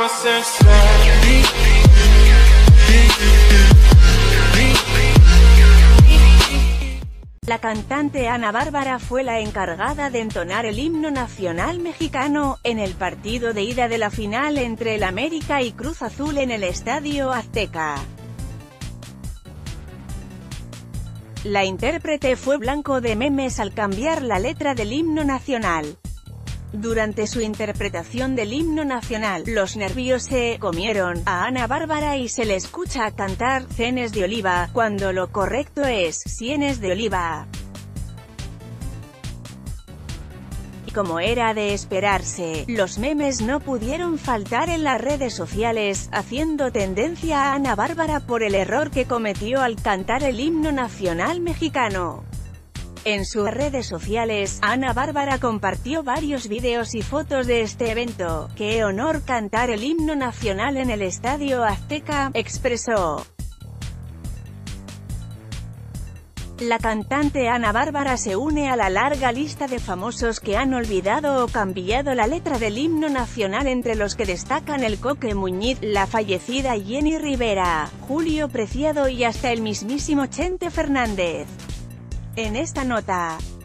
La cantante Ana Bárbara fue la encargada de entonar el himno nacional mexicano, en el partido de ida de la final entre el América y Cruz Azul en el Estadio Azteca. La intérprete fue blanco de memes al cambiar la letra del himno nacional. Durante su interpretación del himno nacional, los nervios se comieron a Ana Bárbara y se le escucha cantar «Cenes de oliva», cuando lo correcto es «Sienes de oliva». Y como era de esperarse, los memes no pudieron faltar en las redes sociales, haciendo tendencia a Ana Bárbara por el error que cometió al cantar el himno nacional mexicano. En sus redes sociales, Ana Bárbara compartió varios vídeos y fotos de este evento. «Qué honor cantar el himno nacional en el Estadio Azteca», expresó. La cantante Ana Bárbara se une a la larga lista de famosos que han olvidado o cambiado la letra del himno nacional, entre los que destacan el Coque Muñiz, la fallecida Jenny Rivera, Julio Preciado y hasta el mismísimo Chente Fernández. En esta nota,